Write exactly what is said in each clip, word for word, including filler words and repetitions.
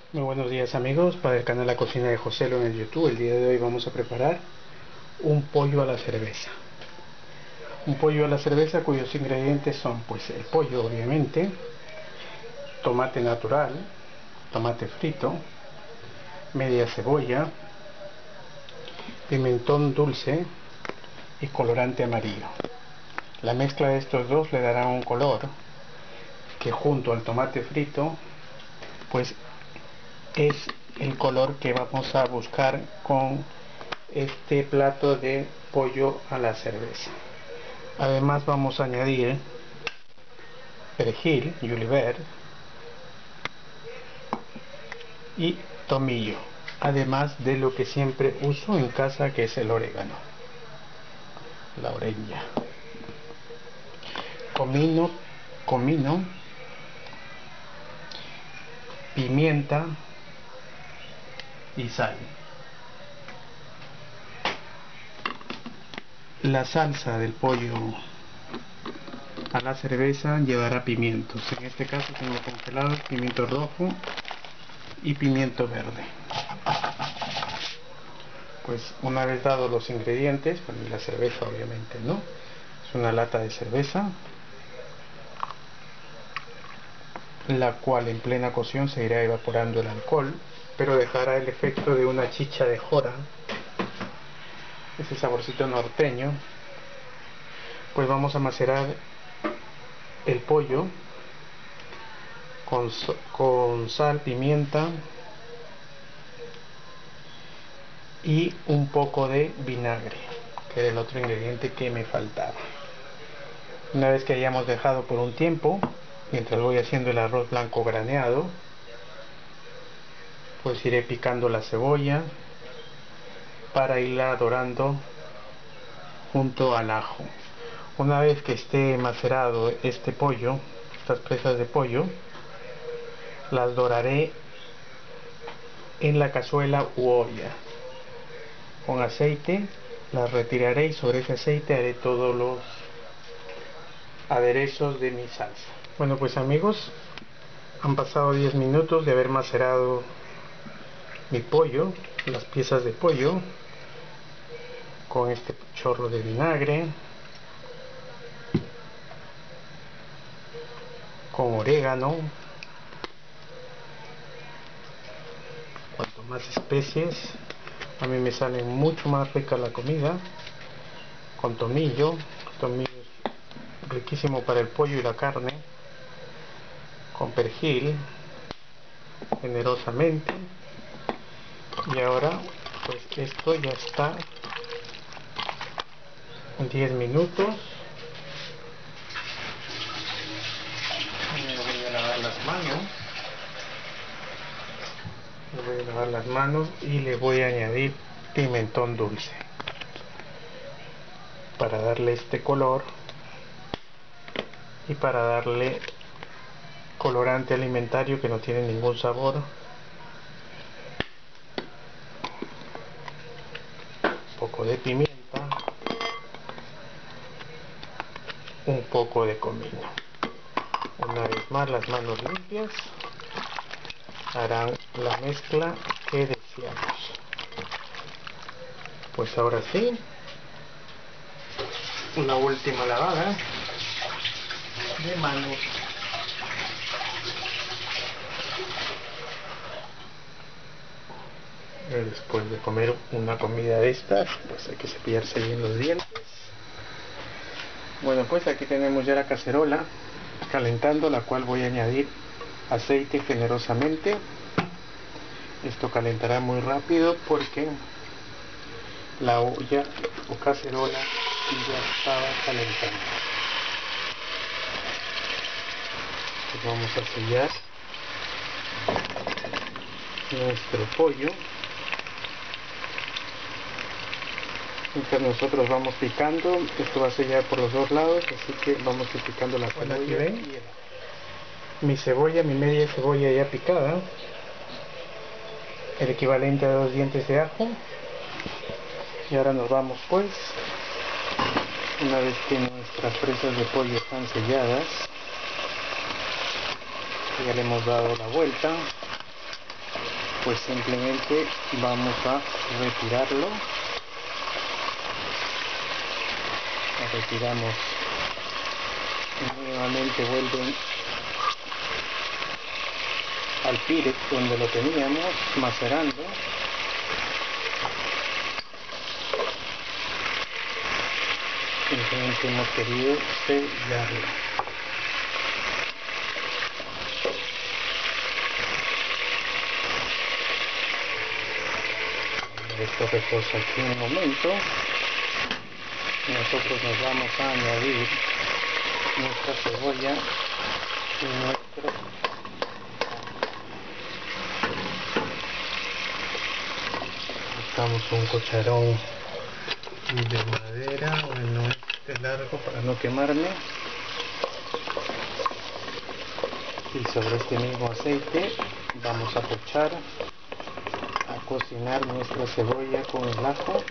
Muy buenos días amigos, para el canal La Cocina de Joselo en el YouTube. El día de hoy vamos a preparar un pollo a la cerveza. Un pollo a la cerveza cuyos ingredientes son pues el pollo obviamente, tomate natural, tomate frito, media cebolla, pimentón dulce y colorante amarillo. La mezcla de estos dos le dará un color que junto al tomate frito pues es el color que vamos a buscar con este plato de pollo a la cerveza. Además vamos a añadir perejil, julivert y tomillo, además de lo que siempre uso en casa, que es el orégano, la orella, comino, comino, pimienta y sal. La salsa del pollo a la cerveza llevará pimientos. En este caso tengo congelados pimiento rojo y pimiento verde. Pues una vez dados los ingredientes, bueno, y la cerveza obviamente, ¿no? Es una lata de cerveza, la cual en plena cocción se irá evaporando el alcohol, pero dejará el efecto de una chicha de jora, ese saborcito norteño. Pues vamos a macerar el pollo con, con sal, pimienta y un poco de vinagre, que era el otro ingrediente que me faltaba. Una vez que hayamos dejado por un tiempo, mientras voy haciendo el arroz blanco graneado, pues iré picando la cebolla para irla dorando junto al ajo. Una vez que esté macerado este pollo, estas presas de pollo, las doraré en la cazuela u olla con aceite, las retiraré y sobre ese aceite haré todos los aderezos de mi salsa. Bueno, pues amigos, han pasado diez minutos de haber macerado mi pollo, las piezas de pollo, con este chorro de vinagre, con orégano, cuanto más especies, a mí me sale mucho más rica la comida. Con tomillo, tomillo es riquísimo para el pollo y la carne, con perejil, generosamente. Y ahora pues esto ya está en diez minutos. Me voy a lavar las manos. Le voy a lavar las manos y le voy a añadir pimentón dulce para darle este color y para darle colorante alimentario que no tiene ningún sabor. Un poco de pimienta, un poco de comino. Una vez más, las manos limpias harán la mezcla que deseamos. Pues ahora sí, una última lavada de manos. Después de comer una comida de estas, pues hay que cepillarse bien los dientes. Bueno, pues aquí tenemos ya la cacerola calentando, la cual voy a añadir aceite generosamente. Esto calentará muy rápido porque la olla o cacerola ya estaba calentando. Pues vamos a sellar nuestro pollo mientras nosotros vamos picando. Esto va a sellar por los dos lados, así que vamos a ir picando la cebolla. Aquí ven mi cebolla, mi media cebolla ya picada, el equivalente a dos dientes de ajo. Y ahora nos vamos pues, una vez que nuestras presas de pollo están selladas, ya le hemos dado la vuelta, pues simplemente vamos a retirarlo. Lo retiramos y nuevamente vuelven al Pyrex donde lo teníamos macerando. Simplemente hemos querido sellarlo. Esto reposa aquí un momento. Nosotros nos vamos a añadir nuestra cebolla y nuestro buscamos un cucharón de madera, bueno, este largo para no quemarme, y sobre este mismo aceite vamos a pochar a cocinar nuestra cebolla con el ajo.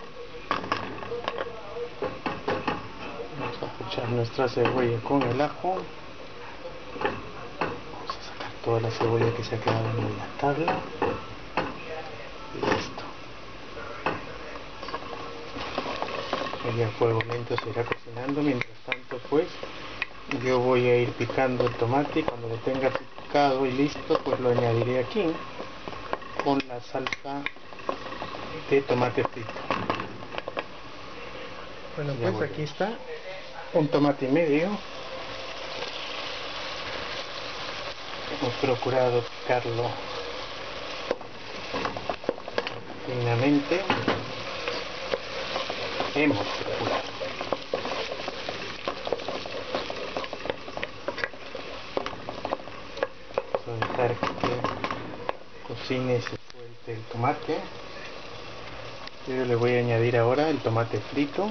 Vamos a pochar nuestra cebolla con el ajo. Vamos a sacar toda la cebolla que se ha quedado en la tabla. Listo. Y a fuego lento se irá cocinando. Mientras tanto, pues yo voy a ir picando el tomate, y cuando lo tenga picado y listo, pues lo añadiré aquí con la salsa de tomate frito. Bueno, pues ya aquí está un tomate y medio. Hemos procurado picarlo finamente. Hemos procurado. Vamos a dejar que cocine y se suelte el tomate. Yo le voy a añadir ahora el tomate frito.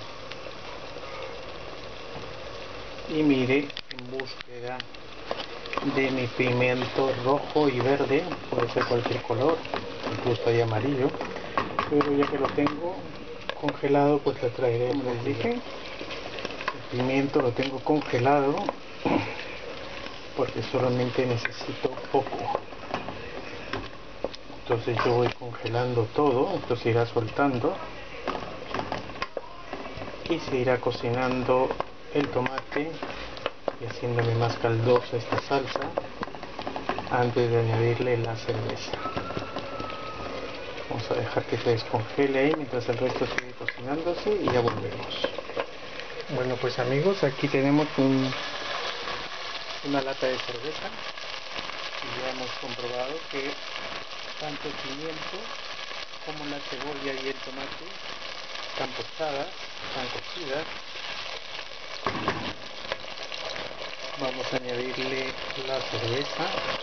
Y mire, en búsqueda de mi pimiento rojo y verde, puede ser cualquier color, incluso hay amarillo, pero ya que lo tengo congelado, pues lo traeré. Como les dije, el pimiento lo tengo congelado porque solamente necesito poco. Entonces yo voy congelando todo, esto se irá soltando y se irá cocinando el tomate y haciéndome más caldosa esta salsa antes de añadirle la cerveza. Vamos a dejar que se descongele ahí mientras el resto sigue cocinándose y ya volvemos. Bueno, pues amigos, aquí tenemos un, una lata de cerveza y ya hemos comprobado que tanto el pimiento como la cebolla y el tomate están pochadas, están cocidas. Vamos a añadirle la cerveza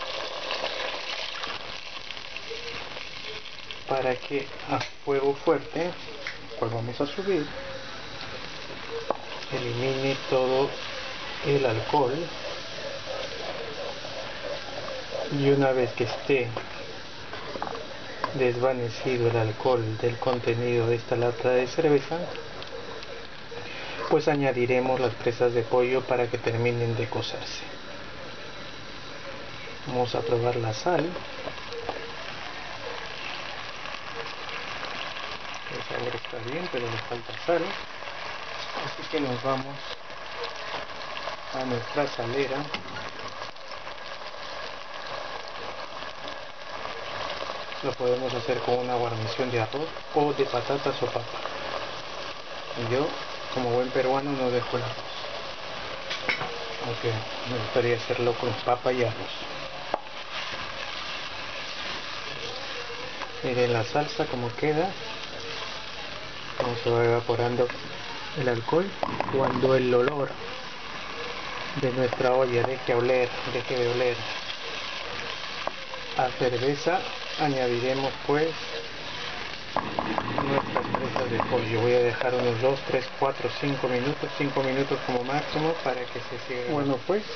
para que a fuego fuerte, pues vamos a subir, elimine todo el alcohol, y una vez que esté desvanecido el alcohol del contenido de esta lata de cerveza, pues añadiremos las presas de pollo para que terminen de cocerse. Vamos a probar la sal. El sabor está bien, pero nos falta sal, así que nos vamos a nuestra salera. Lo podemos hacer con una guarnición de arroz o de patatas o papa. Y yo, como buen peruano, no dejo el arroz, aunque me gustaría hacerlo con papa y arroz. Miren la salsa como queda, cómo se va evaporando el alcohol. Cuando el olor de nuestra olla deje oler, deje de oler a cerveza, añadiremos pues nuestras presas de pollo. Voy a dejar unos dos, tres, cuatro, cinco minutos, cinco minutos como máximo para que se siga. Bueno, pues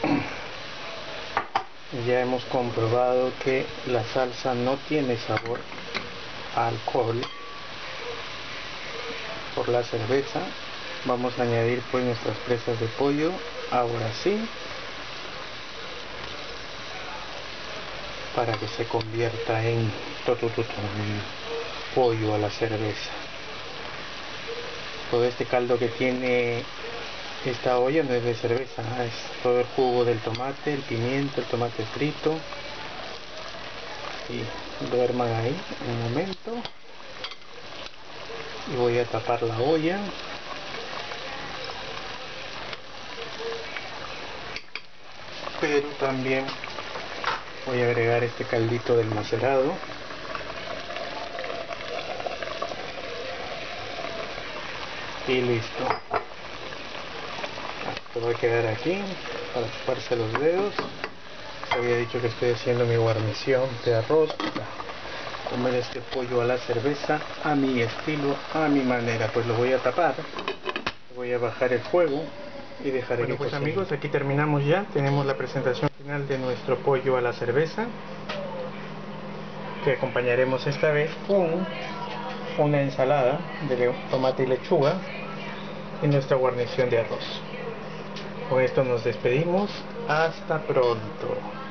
ya hemos comprobado que la salsa no tiene sabor a alcohol por la cerveza. Vamos a añadir pues nuestras presas de pollo. Ahora sí, para que se convierta en un pollo a la cerveza. Todo este caldo que tiene esta olla no es de cerveza, es todo el jugo del tomate, el pimiento, el tomate frito. Y duerman ahí un momento y voy a tapar la olla. Pero también voy a agregar este caldito del macerado. Y listo. Esto va a quedar aquí para chuparse los dedos. Les había dicho que estoy haciendo mi guarnición de arroz para comer este pollo a la cerveza a mi estilo, a mi manera. Pues lo voy a tapar, voy a bajar el fuego y dejaré bueno, que pues cocine. Amigos, aquí terminamos ya. Tenemos la presentación final de nuestro pollo a la cerveza, que acompañaremos esta vez con una ensalada de tomate y lechuga y nuestra guarnición de arroz. Con esto nos despedimos. Hasta pronto.